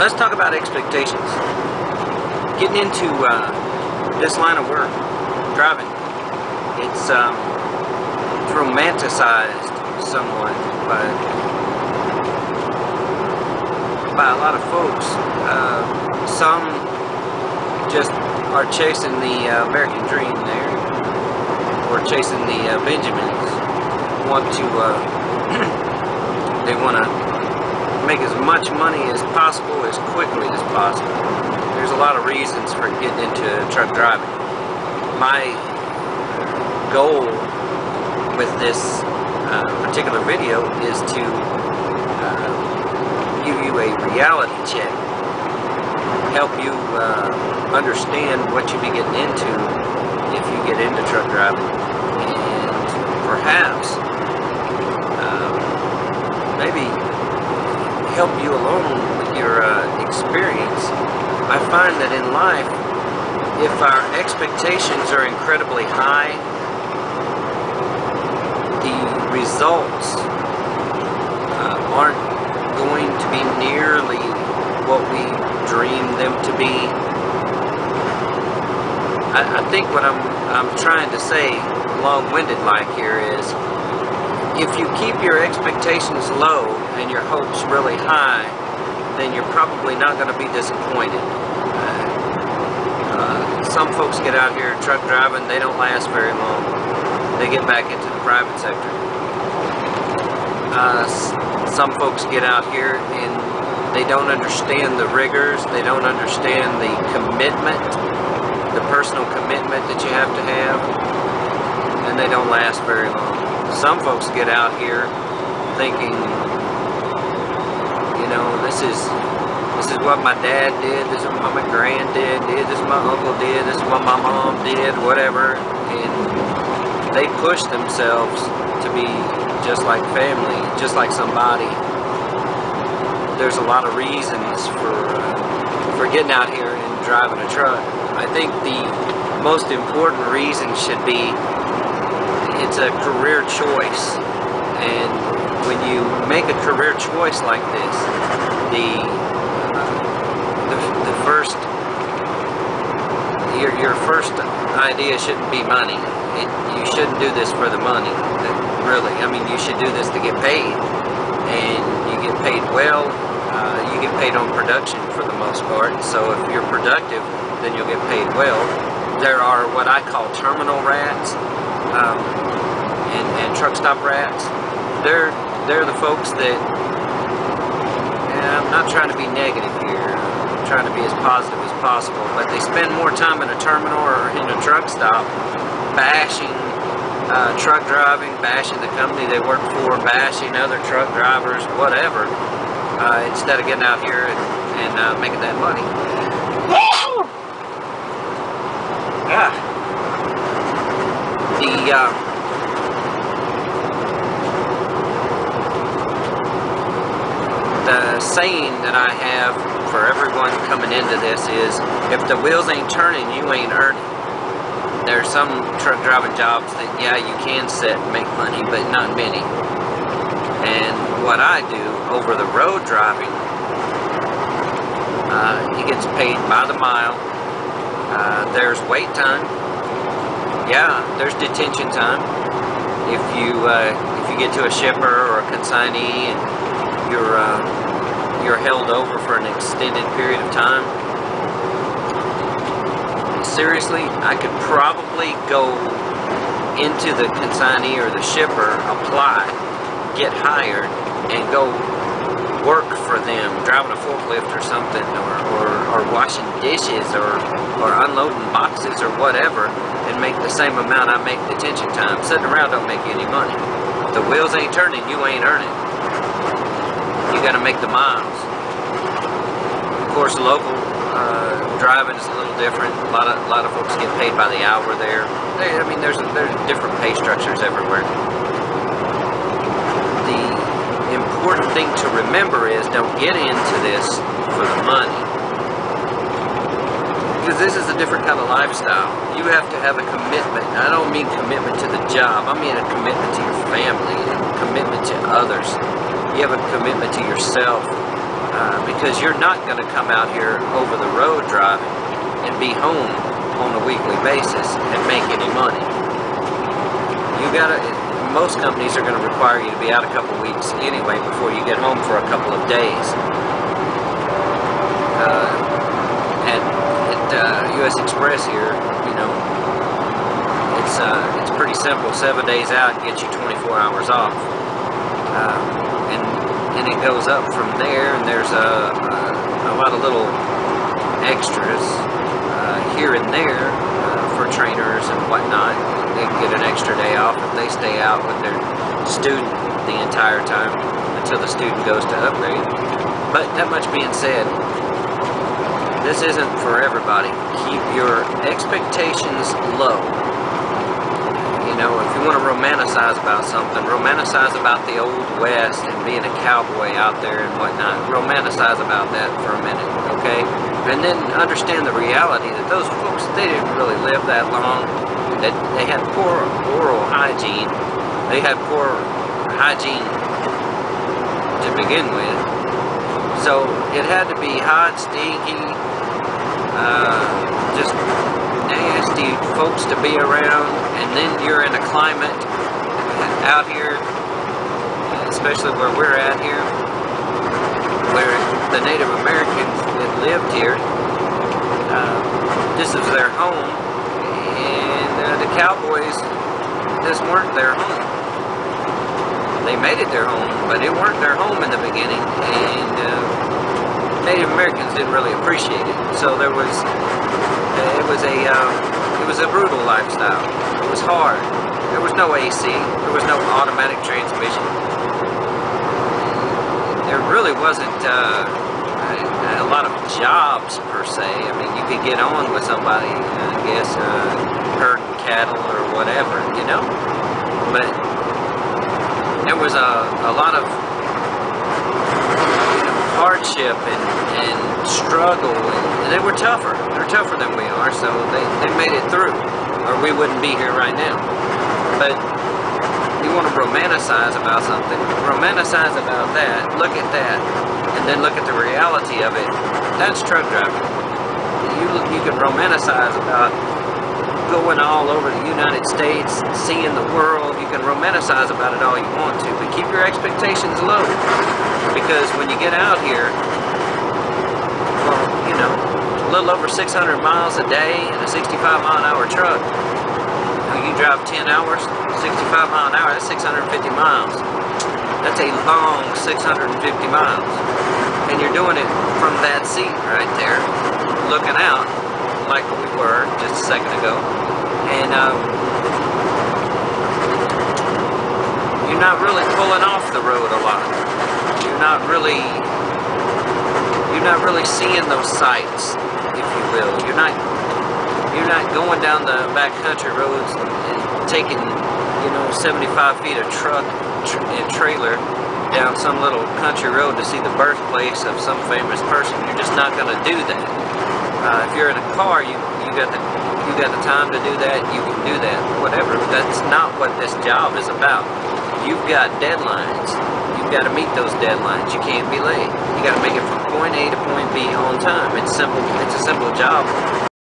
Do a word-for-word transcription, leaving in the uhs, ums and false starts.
let's talk about expectations. Getting into uh, this line of work, driving, it's, um, it's romanticized somewhat by, by a lot of folks. Uh, some just are chasing the uh, American dream there, or chasing the uh, Benjamins. Want to, uh, they want to make as much money as possible, as quickly as possible. There's a lot of reasons for getting into truck driving. My goal with this uh, particular video is to uh, give you a reality check, help you uh, understand what you be getting into if you get into truck driving, and perhaps uh, maybe help you along with your uh, experience. I find that in life, if our expectations are incredibly high, the results uh, aren't going to be nearly what we dream them to be. I, I think what I'm, I'm trying to say, long-winded like here, is if you keep your expectations low and your hopes really high, then you're probably not going to be disappointed. Uh, uh, some folks get out here truck driving, they don't last very long. They get back into the private sector. Uh, some folks get out here and they don't understand the rigors, they don't understand the commitment, the personal commitment that you have to have, and they don't last very long. Some folks get out here thinking, you know, this is this is what my dad did, this is what my granddad did, this is what my uncle did, this is what my mom did, whatever, and they push themselves to be just like family, just like somebody. There's a lot of reasons for uh, for getting out here and driving a truck. I think the most important reason should be it's a career choice, and when you make a career choice like this, the uh, the, the first your your first idea shouldn't be money. It, you shouldn't do this for the money. Really, I mean, you should do this to get paid, and you get paid well. Uh, you get paid on production for the most part. So if you're productive, then you'll get paid well. There are what I call terminal rats. Um, And, and truck stop rats. They're they're the folks that, and I'm not trying to be negative here, I'm trying to be as positive as possible, but they spend more time in a terminal or in a truck stop bashing uh, truck driving, bashing the company they work for, bashing other truck drivers, whatever, uh, instead of getting out here and, and uh, making that money. Yeah. The uh, The saying that I have for everyone coming into this is, if the wheels ain't turning, you ain't earning. There's some truck driving jobs that, yeah, you can sit and make money, but not many. And what I do over the road driving, uh, it gets paid by the mile. Uh, there's wait time. Yeah, there's detention time. If you uh, if you get to a shipper or a consignee and you're uh, you're held over for an extended period of time. Seriously, I could probably go into the consignee or the shipper, apply, get hired, and go work for them, driving a forklift or something, or, or, or washing dishes, or, or unloading boxes or whatever, and make the same amount I make detention time. Sitting around don't make you any money. If the wheels ain't turning, you ain't earning. You got to make the miles. Of course, local uh, driving is a little different. A lot of a lot of folks get paid by the hour there. They, I mean, there's there's different pay structures everywhere. The important thing to remember is, don't get into this for the money, because this is a different kind of lifestyle. You have to have a commitment. I don't mean commitment to the job. I mean a commitment to your family, and commitment to others. You have a commitment to yourself, uh, because you're not going to come out here over the road driving and be home on a weekly basis and make any money. You gotta, most companies are going to require you to be out a couple weeks anyway before you get home for a couple of days. Uh, at at uh, U S Xpress here, you know, it's uh, it's pretty simple. Seven days out gets you twenty-four hours off, uh, and and it goes up from there. And there's a a, a lot of little extras uh, here and there uh, for trainers and whatnot. They can get an extra day off if they stay out with their student the entire time until the student goes to upgrade. But that much being said, this isn't for everybody. Keep your expectations low. You know, if you want to romanticize about something, romanticize about the old West and being a cowboy out there and whatnot. Romanticize about that for a minute, okay? And then understand the reality that those folks, they didn't really live that long. That they had poor oral hygiene. They had poor hygiene to begin with. So it had to be hot, stinky, uh, just nasty folks to be around. And then you're in a climate out here, especially where we're at here, where the Native Americans that lived here, uh, this is their home, and uh, the cowboys, this weren't their home. They made it their home, but it weren't their home in the beginning, and uh, Native Americans didn't really appreciate it. So there was, it was a, uh, it was a brutal lifestyle. It was hard. There was no A C. There was no automatic transmission. There really wasn't uh, a, a lot of jobs per se. I mean, you could get on with somebody, I guess, uh, herding cattle or whatever, you know. But there was a, a lot of hardship and, and struggle, and, and they were tougher. They're tougher than we are, so they, they made it through, or we wouldn't be here right now. But you want to romanticize about something, romanticize about that, look at that, and then look at the reality of it. That's truck driving. You, you can romanticize about going all over the United States, seeing the world. You can romanticize about it all you want to, but keep your expectations low, because when you get out here, well, you know, a little over six hundred miles a day in a sixty-five mile an hour truck. You drive ten hours, sixty-five mile an hour, that's six hundred fifty miles. That's a long six hundred fifty miles. And you're doing it from that seat right there, looking out like we were just a second ago. And um, you're not really pulling off the road a lot. You're not really, you're not really seeing those sights, if you will. You're not You're not going down the back country roads and, and taking, you know, seventy-five feet of truck tr and trailer down some little country road to see the birthplace of some famous person. You're just not going to do that. Uh, if you're in a car, you you got the you got the time to do that. You can do that, whatever. That's not what this job is about. You've got deadlines. You've got to meet those deadlines. You can't be late. You got to make it from point A to point B on time. It's simple. It's a simple job.